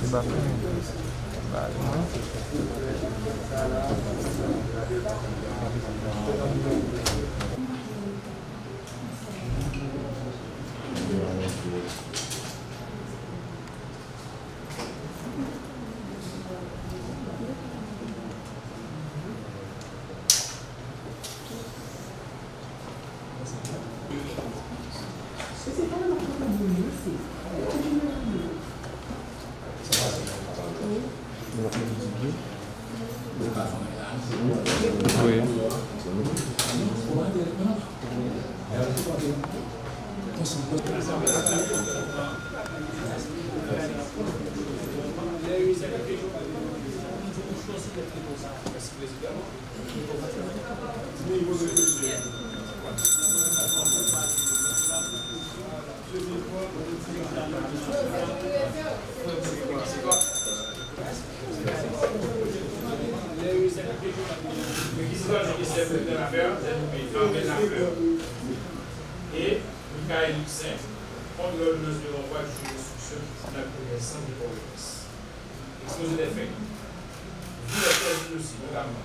Et Michael Luxin, contre l'ordonnance de renvoi du juge d'instruction de la connaissance de province. Exposé des faits. Vu les thèses aussi, notamment.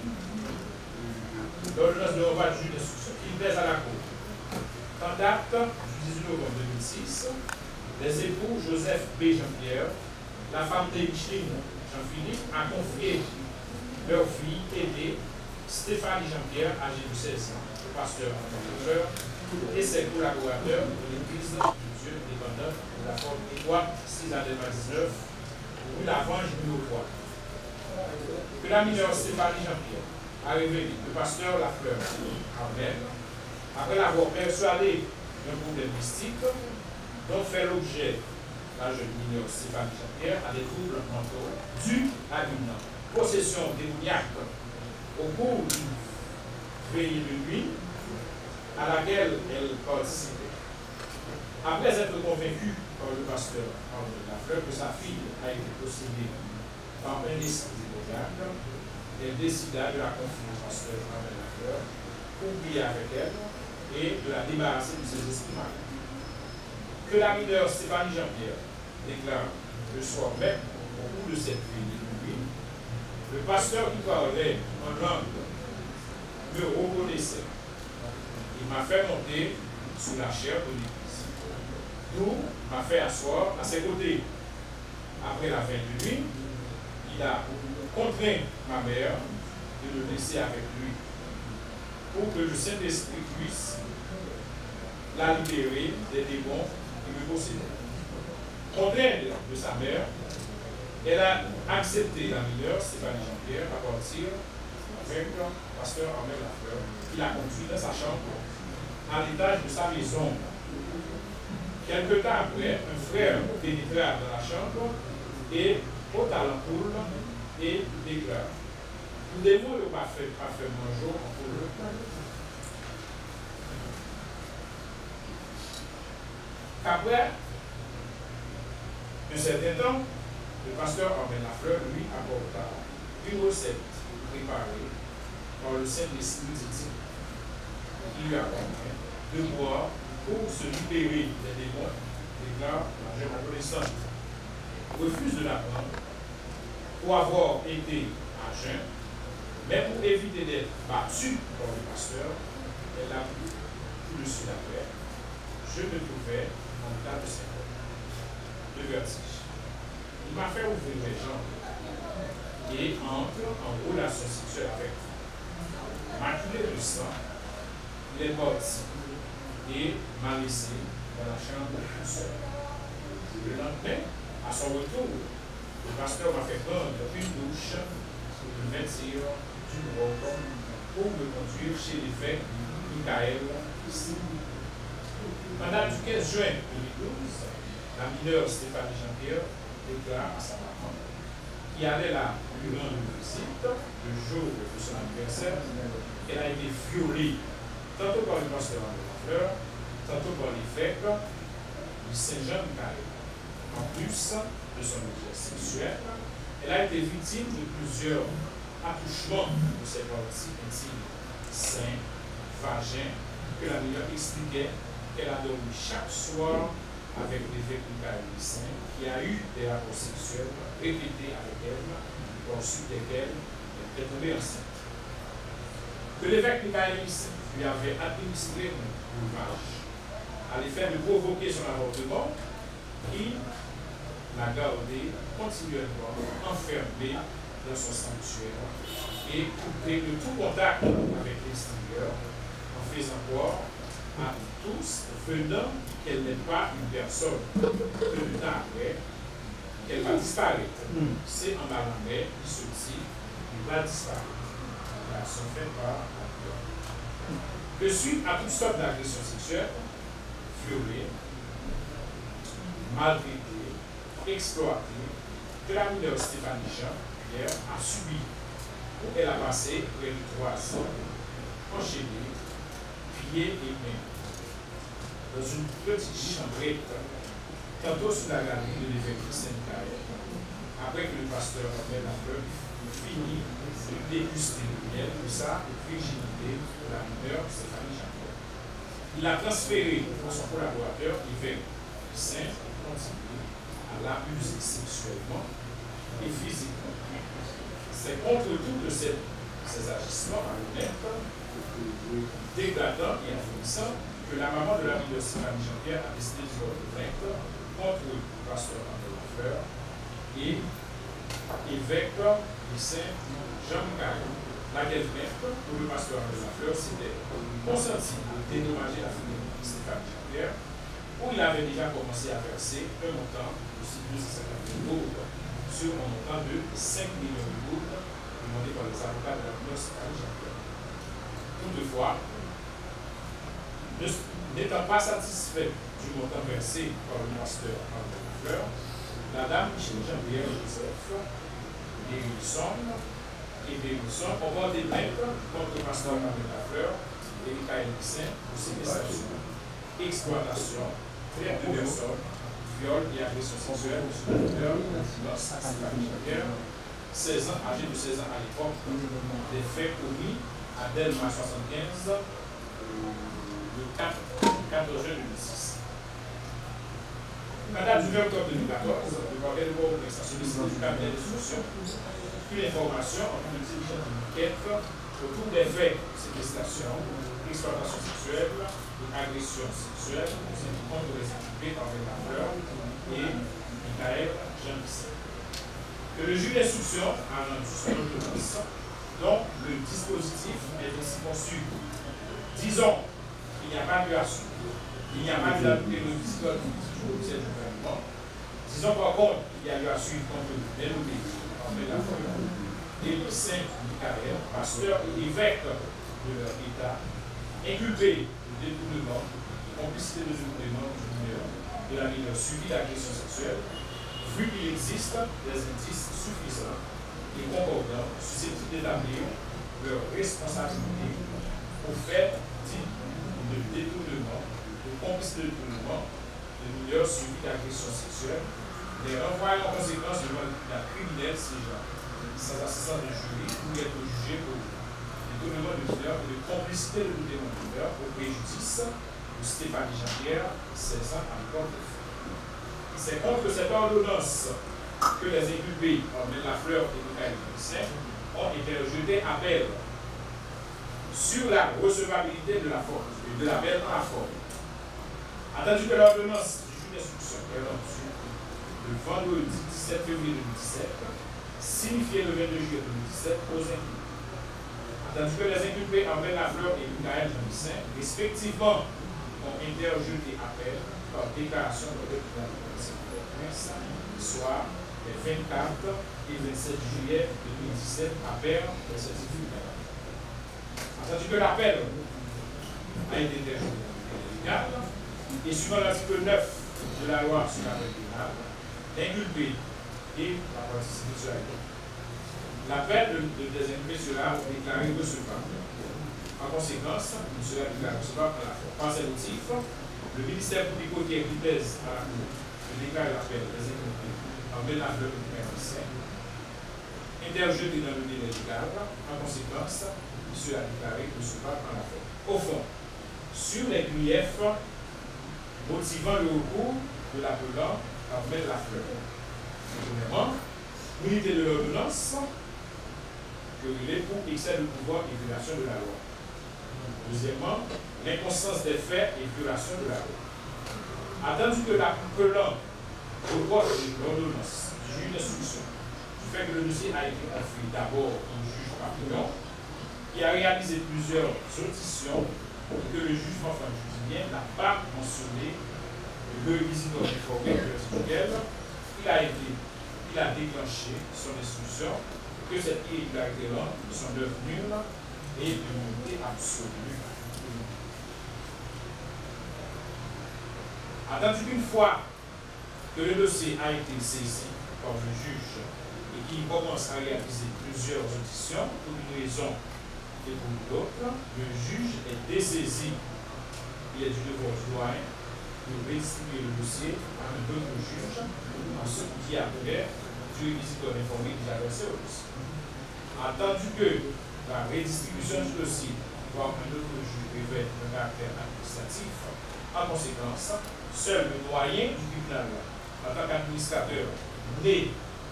L'ordonnance de renvoi du juge d'instruction qui plaise à la Cour. En date du 18 novembre 2006, les époux Joseph B. Jean-Pierre, la femme d'Eichlin Jean-Philippe, a confié leur fille aînée, Stéphanie Jean-Pierre, âgée de 16 ans, au pasteur André, et ses collaborateurs de l'Église du Dieu dépendant de la forme étroite 6 à 19, rue Lavange numéro 3. Que la mineure Stéphanie Jean-Pierre a révélé le pasteur Lafleur Armel, après l'avoir persuadé d'un problème mystique dont fait l'objet la jeune mineure Stéphanie Jean-Pierre à des troubles mentaux dus à une possession démoniaque au cours d'une veillée de nuit à laquelle elle participait. Après être convaincue par le pasteur André Lafleur que sa fille a été possédée par un esprit démoniaque, elle décida de la confier au pasteur André Lafleur pour prier avec elle et de la débarrasser de ses esprits malades. Que la mineure Stéphanie Jean-Pierre déclare le soir même, au cours de cette veillée de nuit, le pasteur qui parlait en langue me reconnaissait. Il m'a fait monter sous la chaire de l'église, d'où m'a fait asseoir à ses côtés. Après la fin de nuit, il a contraint ma mère de le laisser avec lui pour que le Saint-Esprit puisse la libérer des démons qui me possédaient. Contrainte de sa mère, elle a accepté la mineure Stéphanie Jean-Pierre à partir avec le pasteur Armel Lafleur, qui l'a conduit dans sa chambre à l'étage de sa maison. Quelque temps après, un frère pénétra dans la chambre et ôta l'ampoule et déclara: "Tout des mots pas fait bonjour pour le Qu'après un certain temps, le pasteur Armel Lafleur lui apporta une recette préparée par le Saint-Esprit qui lui a convenu de boire pour se libérer des démons, déclare la jeune adolescente. Refuse de la prendre pour avoir été à jeun, mais pour éviter d'être battue par le pasteur, elle a pris tout de suite après. Je me trouvais en état de syndrome, de vertige. Il m'a fait ouvrir les jambes et entre en relation sexuelle avec moi. Maculé de sang, il est parti et m'a laissé dans la chambre tout seul. Le lendemain, à son retour, le pasteur m'a fait prendre une douche pour me vêtir d'une robe pour me conduire chez l'évêque Michael. Pendant du 15 juin 2012, la mineure Stéphanie Jean-Pierre déclare à sa maman qui allait là lui rendre une visite le jour de son anniversaire qu'elle a été violée tantôt par le pasteur André Lafleur, tantôt par l'évêque du Saint-Jean-Michel. En plus de son objet sexuel, elle a été victime de plusieurs attouchements de ses parties intimes, seins, vagins, que la mineure expliquait qu'elle a dormi chaque soir avec l'évêque Michael Lissin, qui a eu des rapports sexuels répétés avec elle, ensuite desquels elle est tombée enceinte. Que l'évêque Michael Lissin lui avait administré un ouvrage à l'effet de provoquer son avortement, qui l'a gardé continuellement enfermé dans son sanctuaire et coupé de tout contact avec l'extérieur, en faisant croire à tous venant qu'elle n'est pas une personne. Peu de temps après, qu'elle va disparaître. C'est en bas la mer qui se dit qu'il va disparaître. La son fait par la peur. Que suite à toutes sortes d'agressions sexuelles, violées, maltraitées, exploitées, que la mineure Stéphanie Jean-Pierre a subi, où elle a passé près de 3 ans, enchaînée, pieds et mains, dans une petite chambrette, tantôt sous la galerie de l'évêque de Saint-Michael, après que le pasteur Robert Lafleur finit de déguster le miel de sa virginité de la mineure Stéphanie Jean-Pierre. Il a transféré à son collaborateur, l'évêque Saint, et continué à l'abuser sexuellement et physiquement. C'est contre tout de ces agissements malhonnêtes, dégradants et affaiblissants que la maman de la mineure Stéphanie Jean-Pierre a décidé de faire plainte contre le pasteur André Lafleur et évêque du Saint Jean-Michael. Laquelle plainte pour le pasteur André Lafleur s'était consenti de dédommager la famille de Stéphanie Jean-Pierre, où il avait déjà commencé à verser un montant de 250 000 gourdes sur un montant de 5 millions de gourdes demandé par les avocats de la mineure Stéphanie Jean-Pierre. Toutefois, n'étant pas satisfait du montant versé par le pasteur André Lafleur, la dame Michel Jean-Pierre Joseph et Bérisson ont porté plainte contre le pasteur André Lafleur et Michael Lissin pour séquestration, exploitation, traite de personnes, viol et agression sexuelle sur le mineur Stéphanie Jean-Pierre, 16 ans, âgé de 16 ans à l'époque, des faits commis à Delma 75 le 14 juin 2006. À date du 20 octobre 2014, le parquet de Bourg a sollicité du cabinet d'instruction une information en vue de diriger une enquête autour des faits de séquestration, exploitation sexuelle et agression sexuelle contre les occupés par les Lafleur et Michael Jean-Lissin. Que le juge d'instruction a rendu son ordonnance, dont le dispositif est ainsi conçu. Disons qu'il n'y a pas de violation, il n'y a pas de discorde du gouvernement. Disons par contre qu'il y a eu à suivre contre le dénommé André Lafleur et le Saint Michael, pasteur et évêque de leur État, inculpés de détournement, de complicité de détournement du mineur, de la mineure suivie d'agression sexuelle, vu qu'il existe des indices suffisants et concordants susceptibles d'établir leur responsabilité au fait dit de détournement, de complicité de détournement, de mineurs suivis d'agression sexuelle, les renvoyant en conséquence devant le tribunal criminel séjour, sans assistance de jury, ou être jugé pour détournement de mineurs et de complicité de détournement de mineurs au préjudice de Stéphanie Jean-Pierre, 16 ans à l'époque de fait. C'est contre cette ordonnance que les inculpés, André Lafleur et Michael Lissin, ont interjeté appel sur la recevabilité de la forme et de l'appel en la forme. Attendu que l'ordonnance du juge d'instruction est rendue le vendredi 17 février 2017, signifié le 22 juillet 2017 aux inculpés. Attendu que les inculpés André Lafleur et Michael Jean-Lissin, respectivement, ont interjeté appel par déclaration de l'autorité, soit les 24 et 27 juillet 2017 à Père de certificat. Attendu que l'appel a été interjeté légal et suivant l'article 9 de la loi sur la loi pénale, l'inculpé et la partie civile sur la loi. L'appel des inculpés sera déclaré recevable. En conséquence, il sera déclaré recevable par la fois. Par ces motifs, le ministère public qui plaise à la Cour de déclarer l'appel des inculpés André Lafleur et Michael Lissin, interjeté dans le délai légal. En conséquence, il sera déclaré recevable par la fois. Au fond, sur les griefs motivant le recours de l'appelant Carmel Lafleur. Premièrement, l'unité de l'ordonnance que il est pour excès de pouvoir et violation de la loi. Deuxièmement, l'inconstance des faits et violation de la loi. Attendu que l'appelant reproche l'ordonnance du juge d'instruction du fait que le dossier a été confié d'abord au juge papillon, qui a réalisé plusieurs auditions et que le jugement judiciaire n'a pas mentionné le visiteur informé duquel il a déclenché son instruction, que cette irrégularité-là sont devenues nulle et de nullité absolue. Attendu qu'une fois que le dossier a été saisi par le juge et qu'il commence à réaliser plusieurs auditions pour une raison et pour l'autre, le juge est dessaisi. Il est du devoir du doyen de redistribuer le dossier à un autre juge en ce qui a trait du réquisitoire informé qui a versé au dossier. Attendu que la redistribution du dossier par un autre juge revêt un caractère administratif, en conséquence, seul le doyen du tribunal, en tant qu'administrateur, né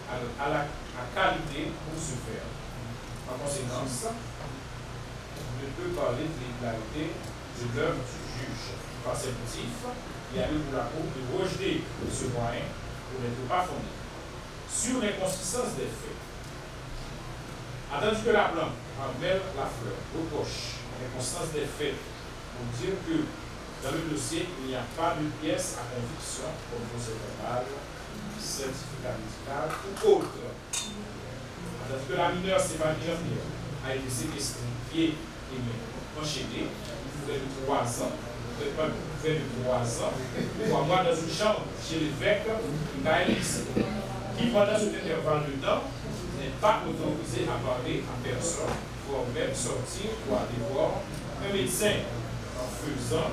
à qualité pour ce faire. En conséquence, ne peut parler de l'irrégularité de l'œuvre du juge. Par ces motifs, il y a eu pour la Cour de rejeter ce moyen pour n'être pas fondé. Sur l'inconsistance des faits, attendu que la plante Carmel Lafleur reproche l'inconstance des faits pour dire que dans le dossier, il n'y a pas de pièce à conviction comme procès verbal, certificat médical ou autre. Attendu que la mineure Stéphanie Jean-Pierre a été séquestrée, pieds et mains enchaînés, près de 3 ans, près de 3 ans, 3 mois dans une chambre chez l'évêque Gaëlis, qui pendant cet intervalle de temps n'est pas autorisé à parler à personne, voire même sortir ou aller voir un médecin en faisant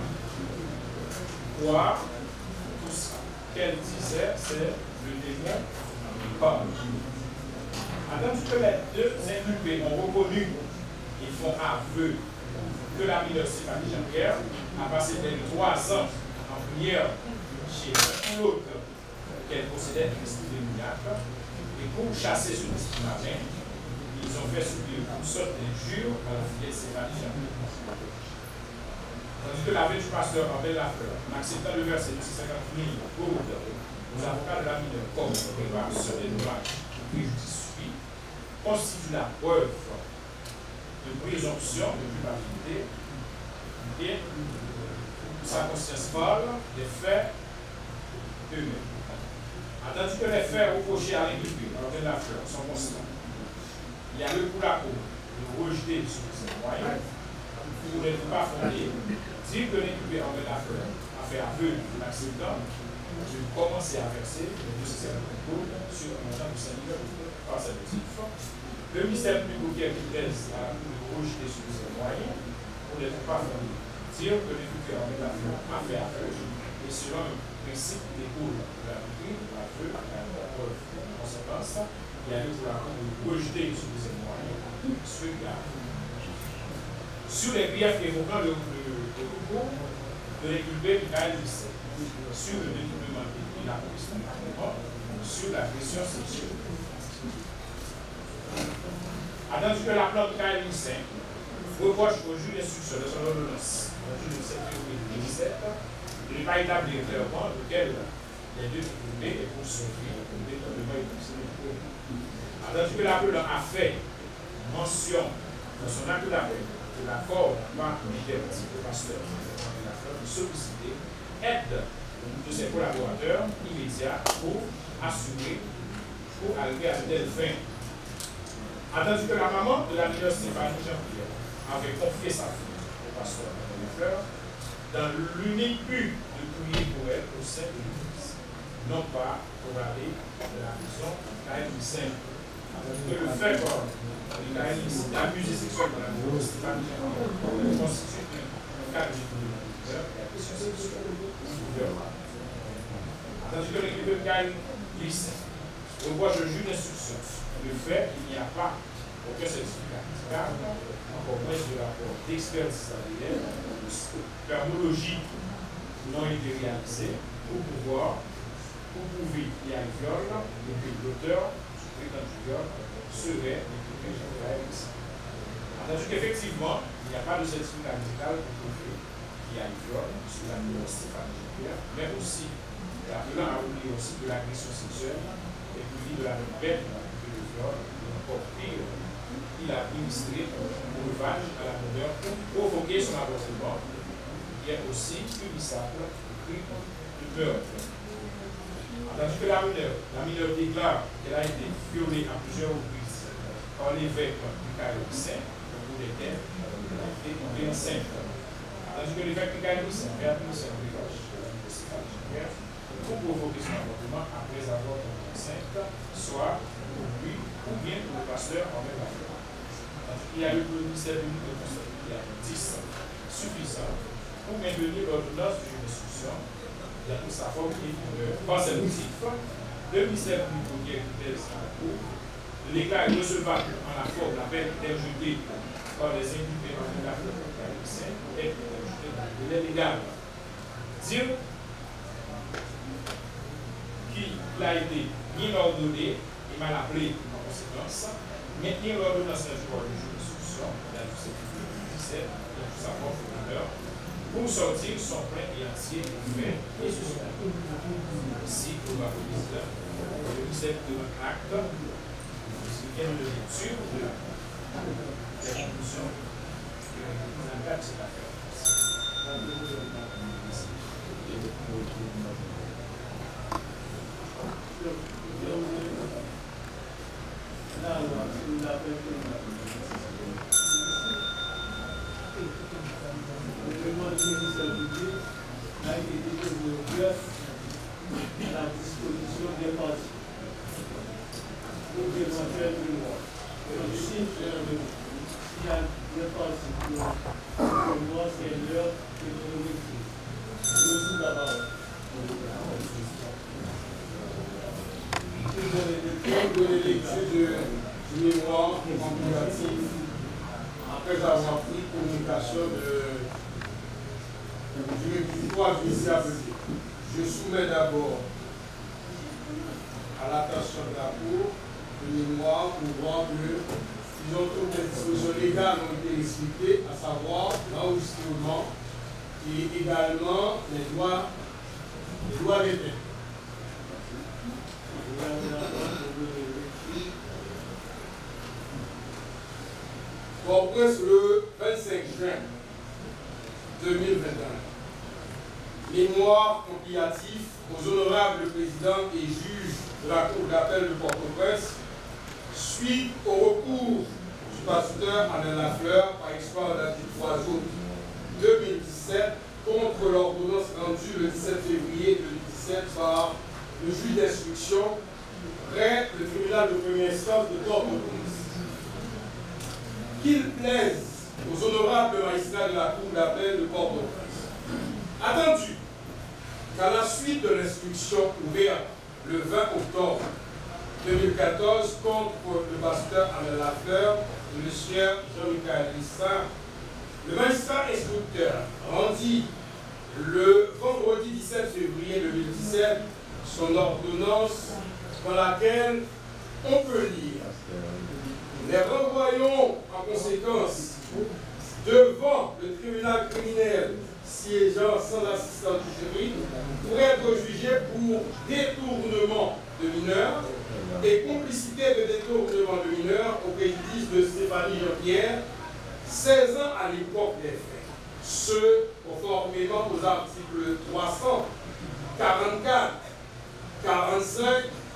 croire tout ce qu'elle disait, c'est le démon qui parle. Attendu que les deux inculpés ont reconnu et font aveu que la mineure Stéphanie Jean-Pierre a passé près de 3 ans en prière chez l'autre qu'elle possédait un esprit démoniaque, et pour chasser ce esprit marin, ils ont fait subir une sorte d'injure à la fillette Stéphanie Jean-Pierre. Tandis que l'aveu du pasteur Carmel Lafleur, en acceptant le verset de 650 000 gourdes aux avocats de la mineure comme réparation des dommages et préjudice subi, constitue la preuve de présomption de culpabilité et de sa conscience folle des faits eux-mêmes. Attendu que les faits reprochés à l'inculpé Carmel Lafleur sont constants, il y a eu pour la Cour de rejeter sur ces moyens pour n'être pas fondé, dire que l'inculpé Carmel Lafleur a fait aveu de l'accident de commencer à verser le 250 000 sur un montant de 5 000 € par cet motif. Le ministère public qui plaise à la Cour de rejeter sur ces moyens pour n'être pas fondé, dire que l'inculpé Carmel Lafleur a fait aveu et selon le principe d'école de la doctrine, l'aveu à la preuve. En conséquence, il y a eu pour la Cour de rejeter sur ces moyens ce gars. Sur les griefs évoquant le recours de l'inculpé Michael Lisset, sur le détournement et la commission sur l'agression sexuelle. Attendu que la plante Michael Lisset reproche au juge d'instruction de son ordonnance, le juge de 7 février 2017, de ne pas établir clairement lequel les deux inculpés est poursuivi pour détournement et pour. Attendu que la plante a fait mention dans son acte d'appel de l'accord par le pasteur de solliciter aide de ses collaborateurs immédiats pour assurer, pour arriver à de telles fins. Attendu que la maman de la mineure Stéphanie Jean-Pierre avait confié sa fille au pasteur Lafleur dans l'unique but de prier pour elle au sein de l'Église, non pas pour aller de la maison Caïn Saint. Que le fait d'abuser sexuellement la mineure Stéphanie Jean-Pierre constitue un cas de détournement et agression sexuelle ou violente. Tandis que l'équipe de Caïn Lisset reproche le juge d'instruction le fait qu'il n'y a pas aucun certificat médical, encore moins de rapport d'expertise ADN, de spermologie n'ont été réalisés pour pouvoir pour prouver qu'il y a un viol et que l'auteur du prétendu viol serait l'impliqué Jean-Pierre X. Attendu qu'effectivement, il n'y a pas de certificat médical pour prouver qu'il y a un viol sur la violence Stéphanie Jean-Pierre, mais aussi l'appelant à oublier aussi de l'agression sexuelle et puis de la même peine que le viol, encore pire, il a illustré au veuvage à la demeure pour provoquer son avortement, qui est aussi punissable au crime de meurtre. Tandis que la mineure déclare qu'elle a été violée à plusieurs reprises par l'évêque Michael Saint, au cours desquels elle a été tombée enceinte. Tandis que l'évêque Michael Saint a pris son héritage pour provoquer son avortement après avoir tombé enceinte, soit pour lui ou bien pour le pasteur en même affaire. Il y a eu le ministère public de constater qu'il y a 10 suffisants pour maintenir l'ordonnance de juridiction dans sa forme et par ce motif, le ministère public de l'éclat est recevable en la forme la peine interjetée par les imputés en l'affaire et il est légal. Dire qu'il a été ni ordonné, et mal appelé en conséquence, maintenir l'ordonnance du corps de juridiction, la justice 17, dans sa forme d'honneur, pour sortir son plein et entier de fait et sur son ici, au bas le ministère de l'acte, ce qui est une lecture de la conclusion dans le cadre de cette affaire. Le ministère public a été développé à la disposition des partis pour démontrer le droit. S'il y a des partis pour moi, c'est l'heure de l'élection. Je suis d'abord. De l'électure du mémoire contemplatif après avoir pris communication du réquisitoire judiciaire. Je soumets d'abord à l'attention de la Cour le mémoire prouvant que toutes les dispositions légales ont été expliquées, à savoir l'enregistrement et également les droits des biens. Port-au-Prince le 25 juin 2021. Mémoire compilatif aux honorables présidents et juges de la Cour d'appel de Port-au-Prince suite au recours du pasteur Alain Lafleur par exploit date du 3 août 2017 contre l'ordonnance rendue le 17 février 2017 par le juge d'instruction près le tribunal de première instance de Port-au-Prince. Qu'il plaise aux honorables magistrats de la Cour d'appel de Port-au-Prince. Attendu qu'à la suite de l'instruction ouverte le 20 octobre 2014 contre le pasteur Alain Lafleur et le sieur Jean-Michel Lissin, le magistrat instructeur rendit le vendredi 17 février 2017 son ordonnance dans laquelle on peut lire: les renvoyons en conséquence devant le tribunal criminel siégeant sans assistance du jury pour être jugé pour détournement de mineurs et complicité de détournement de mineurs au préjudice de Stéphanie Jean-Pierre, 16 ans à l'époque des faits. Ce, conformément aux articles 344, 45,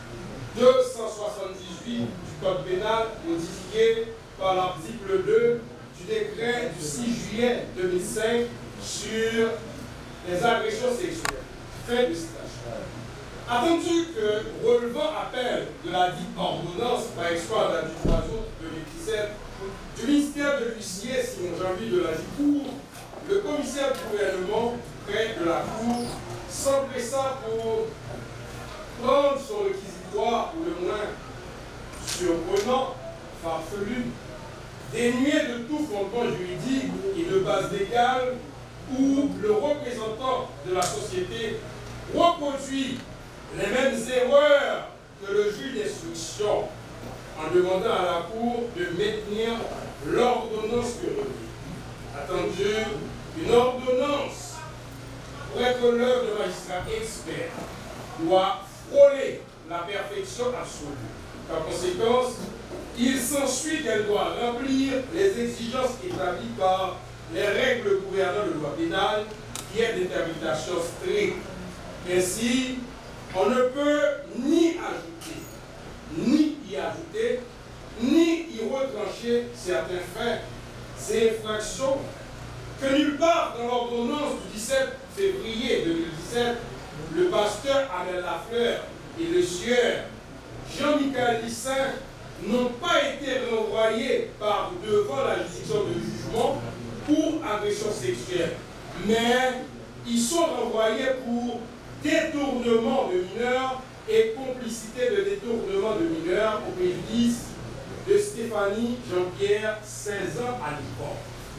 278 du Code pénal modifié par l'article 2 du décret du 6 juillet 2005 sur les agressions sexuelles. Fin de citation. Attendu que, relevant appel de la dite ordonnance par exploit date du 3 août 2017 du ministère de l'huissier Simon Janvier de la Cour, le commissaire du gouvernement près de la Cour s'empressa pour prendre son réquisitoire pour le moins surprenant, farfelu, dénué de tout fondement juridique et de base légale, où le représentant de la société reproduit les mêmes erreurs que le juge d'instruction en demandant à la Cour de maintenir l'ordonnance que remis. Attendu, une ordonnance pour être l'œuvre de magistrat expert doit frôler la perfection absolue. Par conséquent, il s'ensuit qu'elle doit remplir les exigences établies par les règles gouvernant le droit pénal, qui est d'interprétation stricte. Ainsi, on ne peut ni ajouter, ni y ajouter, ni y retrancher certains faits et infractions que nulle part dans l'ordonnance du 17 février 2017, le pasteur Amel Lafleur et le sieur Jean-Michel Lissin n'ont pas été renvoyés par devant la juridiction de jugement pour agression sexuelle, mais ils sont renvoyés pour détournement de mineurs et complicité de détournement de mineurs au préjudice de Stéphanie Jean-Pierre, 16 ans à l'époque.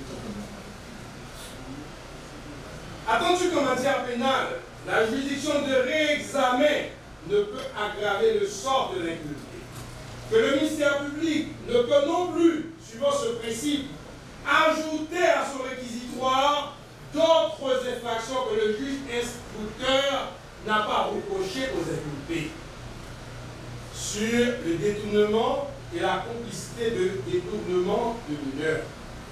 Attendu qu'en matière pénale, la juridiction de réexamen ne peut aggraver le sort de l'inculpé, que le ministère public ne peut non plus, suivant ce principe, ajouter à son réquisitoire d'autres infractions que le juge instructeur n'a pas reproché aux inculpés sur le détournement et la complicité de détournement de mineurs.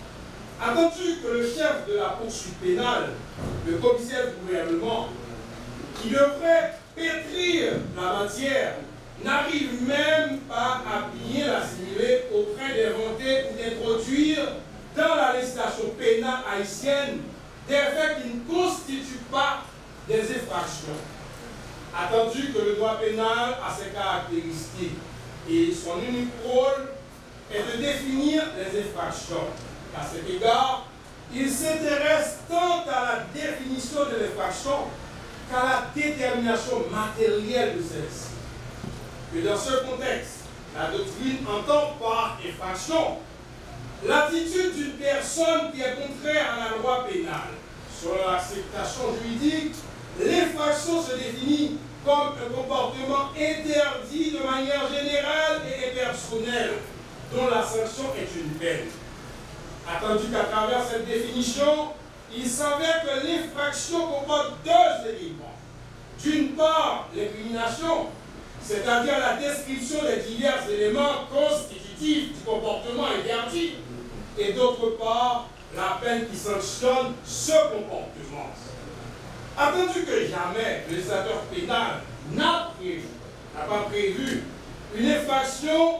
Attendu que le chef de la poursuite pénale, le commissaire du gouvernement, qui devrait pétrir la matière, n'arrive même pas à bien l'assimiler au train d'inventer ou d'introduire dans la législation pénale haïtienne des faits qui ne constituent pas des infractions. Attendu que le droit pénal a ses caractéristiques et son unique rôle est de définir les infractions. À cet égard, il s'intéresse tant à la définition de l'infraction qu'à la détermination matérielle de celle-ci. Que dans ce contexte, la doctrine entend par infraction l'attitude d'une personne qui est contraire à la loi pénale. Selon l'acceptation juridique, l'infraction se définit comme un comportement interdit de manière générale et impersonnelle, dont la sanction est une peine. Attendu qu'à travers cette définition, il s'avère que l'infraction comporte deux éléments. D'une part, l'incrimination, c'est-à-dire la description des divers éléments constitutifs du comportement interdit, et d'autre part, la peine qui sanctionne ce comportement. Attendu que jamais le législateur pénal n'a pas prévu une infraction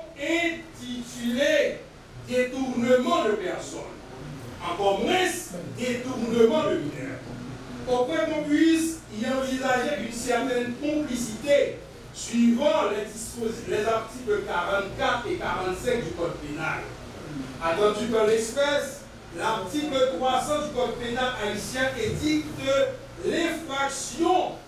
intitulée détournement de personnes, encore moins détournement de mineurs, au point qu'on puisse y envisager une certaine complicité suivant les articles 44 et 45 du Code pénal. Attendu qu'en l'espèce, l'article 300 du Code pénal haïtien édicte l'infraction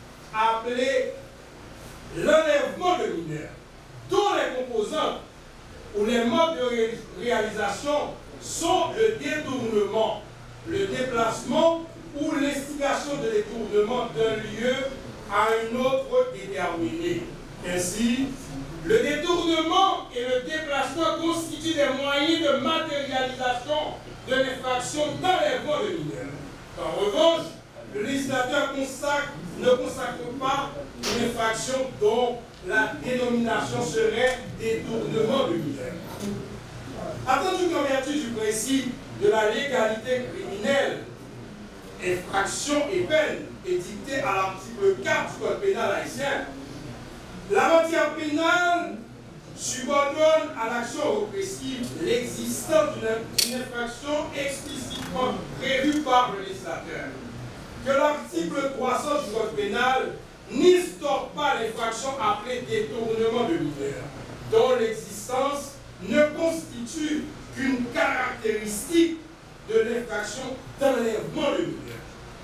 appelée l'enlèvement de mineurs, dont les composantes ou les modes de réalisation sont le détournement, le déplacement ou l'instigation de détournement d'un lieu à un autre déterminé. Ainsi, le détournement et le déplacement constituent des moyens de matérialisation de l'infraction d'enlèvement de mineurs. En revanche, le législateur ne consacre pas une infraction dont la dénomination serait détournement de mineurs. Attendu qu'en vertu du principe de la légalité criminelle, infraction et peine édictée à l'article 4 du Code pénal haïtien, la matière pénale subordonne à l'action répressive l'existence d'une infraction explicitement prévue par le législateur. Que l'article 300 du Code pénal n'instaure pas l'infraction appelée détournement de mineurs, dont l'existence ne constitue qu'une caractéristique de l'infraction d'enlèvement de mineurs.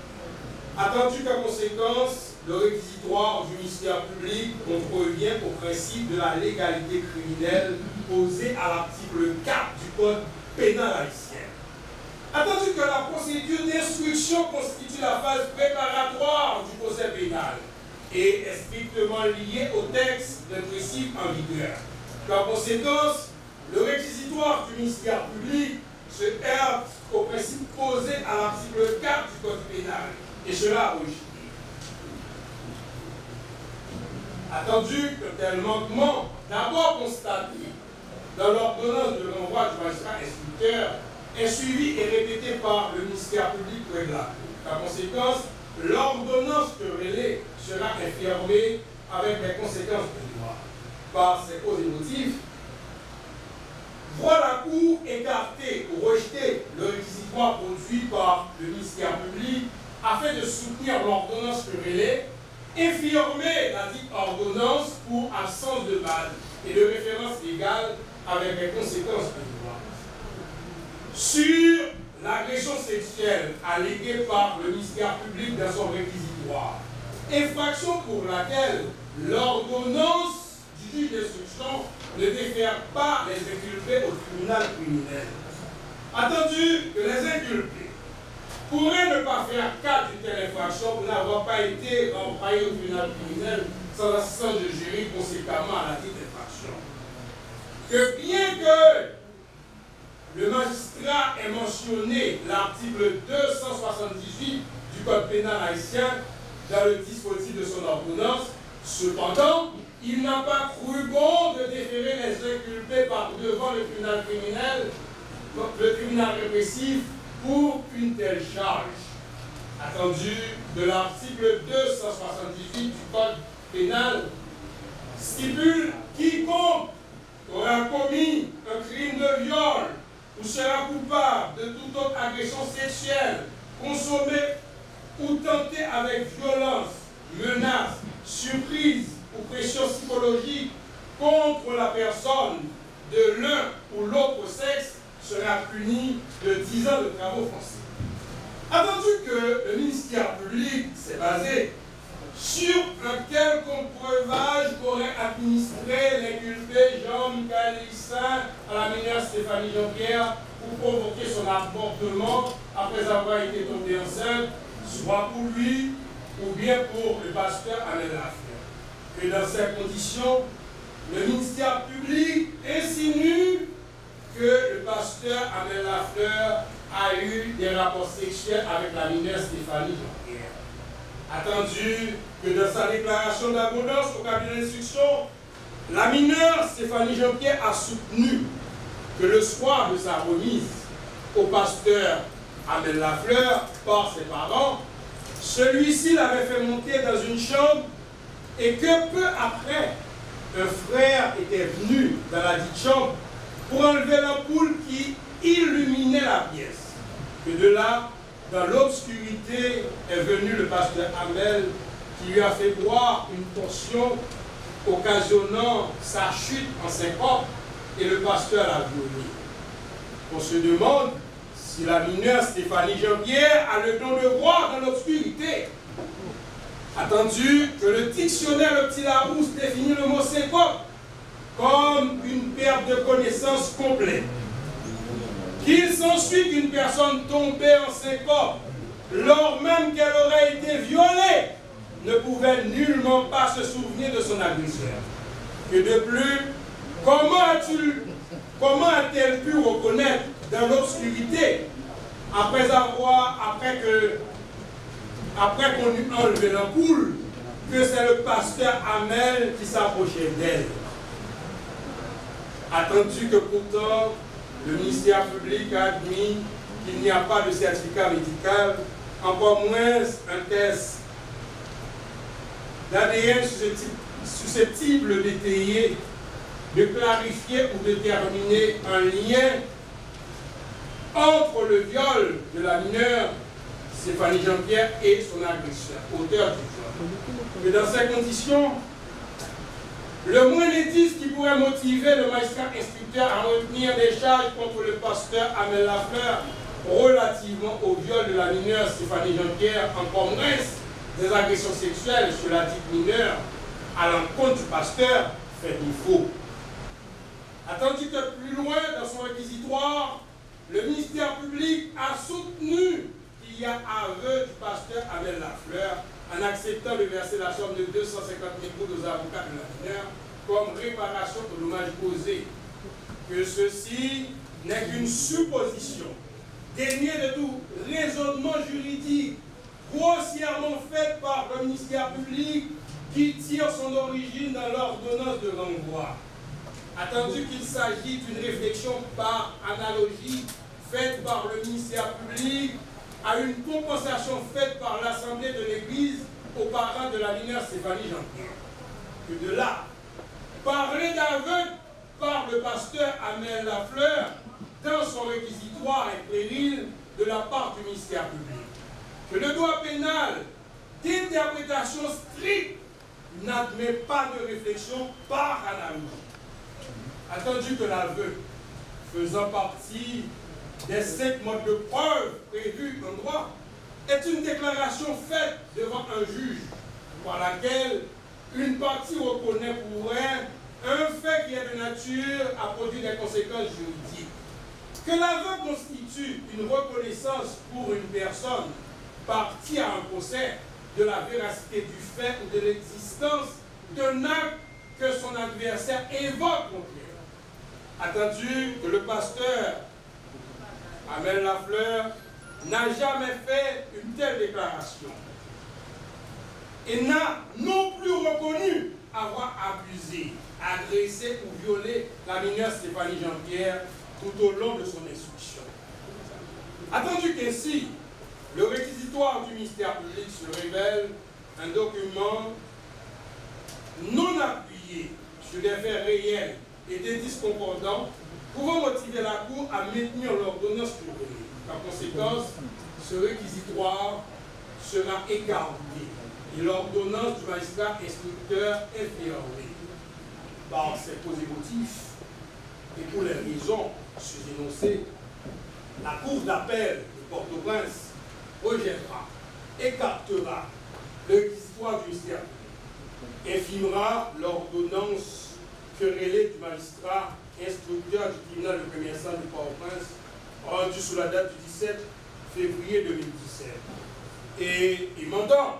Attendu qu'en conséquence, le réquisitoire du ministère public contrevient au principe de la légalité criminelle posé à l'article 4 du Code pénal haïtien. Attendu que la procédure d'instruction constitue la phase préparatoire du procès pénal et est strictement lié au texte répressif en vigueur. Par conséquence, le réquisitoire du ministère public se heurte au principe posé à l'article 4 du Code pénal, et cela a origine. Attendu que tel manquement, d'abord constaté dans l'ordonnance de renvoi du magistrat instructeur, est suivi et répété par le ministère public près de la Cour. Par conséquence, l'ordonnance querellée sera infirmée avec les conséquences de droit. Par ces causes et motifs, voit la Cour écarter ou rejeter le réquisitoire produit par le ministère public afin de soutenir l'ordonnance querellée, infirmer la dite ordonnance pour absence de base et de référence légale avec les conséquences de droit. Sur l'agression sexuelle alléguée par le ministère public dans son réquisitoire, infraction pour laquelle l'ordonnance du juge d'instruction ne défère pas les inculpés au tribunal criminel. Attendu que les inculpés pourraient ne pas faire cas d'une telle infraction pour n'avoir pas été renvoyés au tribunal criminel sans assistance de jury conséquemment à la dite infraction. Que bien que le magistrat ait mentionné l'article 278 du Code pénal haïtien dans le dispositif de son ordonnance, cependant, il n'a pas cru bon de déférer les inculpés par devant le tribunal criminel, le tribunal répressif, pour une telle charge. Attendu de l'article 278 du Code pénal, stipule quiconque aura commis un crime de viol ou sera coupable de toute autre agression sexuelle, consommée ou tentée avec violence, menace, surprise ou pression psychologique contre la personne de l'un ou l'autre sexe sera puni de 10 ans de travaux forcés. Attendu que le ministère public s'est basé sur un quelconque breuvage qu'aurait administré l'inculpé Jean-Michel Lissin à la mineure Stéphanie Jean-Pierre pour provoquer son avortement après avoir été tombée enceinte, soit pour lui ou bien pour le pasteur Amel Lafleur. Et dans ces conditions, le ministère public insinue que le pasteur Amel Lafleur a eu des rapports sexuels avec la mineure Stéphanie Jean-Pierre. Attendu que dans sa déclaration d'abondance au cabinet d'instruction, la mineure Stéphanie Jean-Pierre a soutenu que le soir de sa remise au pasteur Amel Lafleur par ses parents, celui-ci l'avait fait monter dans une chambre et que peu après, un frère était venu dans la dite chambre pour enlever l'ampoule qui illuminait la pièce. Que de là, dans l'obscurité, est venu le pasteur Amel qui lui a fait boire une portion occasionnant sa chute en syncope et le pasteur l'a violé. On se demande si la mineure Stéphanie Jean-Pierre a le don de voir dans l'obscurité. Attendu que le dictionnaire Le Petit Larousse définit le mot syncope comme une perte de connaissance complète. Qu'il s'ensuit qu'une personne tombée en syncope, lors même qu'elle aurait été violée, ne pouvait nullement pas se souvenir de son agresseur. Et de plus, comment a-t-elle pu reconnaître dans l'obscurité, après qu'on eut enlevé l'ampoule, que c'est le pasteur Amel qui s'approchait d'elle? Attendu que pourtant, le ministère public a admis qu'il n'y a pas de certificat médical, encore moins un test d'ADN susceptible d'étayer, de clarifier ou de déterminer un lien entre le viol de la mineure Stéphanie Jean-Pierre et son agresseur, auteur du viol. Et dans ces conditions, le moins d'indices qui pourrait motiver le magistrat instructeur à retenir des charges contre le pasteur Amel Lafleur relativement au viol de la mineure Stéphanie Jean-Pierre, encore moins des agressions sexuelles sur la dite mineure à l'encontre du pasteur, fait défaut. Attendu que plus loin dans son réquisitoire, le ministère public a soutenu qu'il y a aveu du pasteur Amel Lafleur en acceptant de verser la somme de 250 000 gouttes aux avocats de la mineure comme réparation aux dommages causés. Que ceci n'est qu'une supposition, dénuée de tout raisonnement juridique, grossièrement faite par le ministère public qui tire son origine dans l'ordonnance de renvoi. Attendu qu'il s'agit d'une réflexion par analogie faite par le ministère public à une compensation faite par l'Assemblée de l'Église aux parents de la mineure Stéphanie Jean-Pierre. Que de là, parler d'aveugle par le pasteur Amel Lafleur dans son réquisitoire est péril de la part du ministère public. Que le droit pénal d'interprétation stricte n'admet pas de réflexion par analogie. Attendu que l'aveu, faisant partie des 5 modes de preuve prévus en droit, est une déclaration faite devant un juge par laquelle une partie reconnaît pour elle un fait qui est de nature à produire des conséquences juridiques. Que l'aveu constitue une reconnaissance pour une personne partie à un procès de la véracité du fait ou de l'existence d'un acte que son adversaire évoque contre elle. Attendu que le pasteur Amel Lafleur n'a jamais fait une telle déclaration et n'a non plus reconnu avoir abusé, agressé ou violé la mineure Stéphanie Jean-Pierre tout au long de son instruction. Attendu qu'ainsi, le réquisitoire du ministère public se révèle un document non appuyé sur des faits réels et des indices concordants pouvant motiver la Cour à maintenir l'ordonnance publique. Par conséquence, ce réquisitoire sera écarté et l'ordonnance du magistrat instructeur est fermée. Par ces causés motifs et pour les raisons énoncées, la Cour d'appel de Port-au-Prince rejettera, écartera le réquisitoire du ministère public, infimera l'ordonnance querellée du magistrat instructeur du tribunal de première instance de Port-au-Prince, rendu sous la date du 17 février 2017, et émandant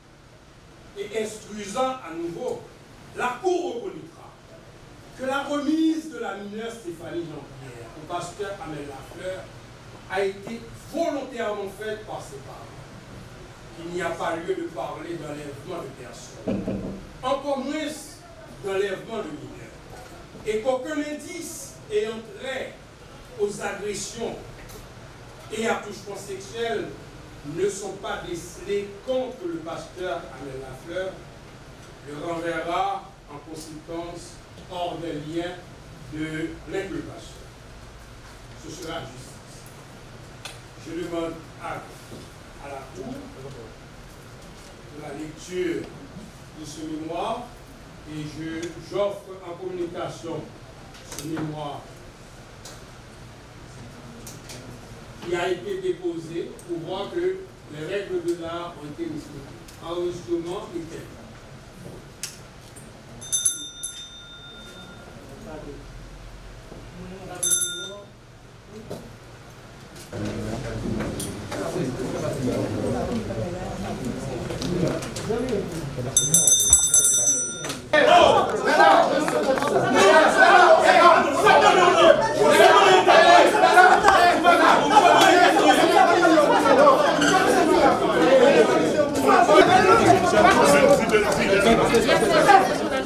et instruisant à nouveau, la Cour reconnaîtra que la remise de la mineure Stéphanie Jean-Pierre au pasteur Amel Lafleur a été volontairement faite par ses parents. Il n'y a pas lieu de parler d'enlèvement de personnes, encore moins d'enlèvement de mineurs, et qu'aucun indice ayant trait aux agressions et attouchements sexuels ne sont pas décelés contre le pasteur Amel Lafleur, le renverra en conséquence hors des liens de l'inculpation. Ce sera justice. Je demande acte à la Cour de la lecture de ce mémoire et j'offre en communication ce mémoire qui a été déposé pour voir que les règles de l'art ont été respectées. Enregistrement était. Merci.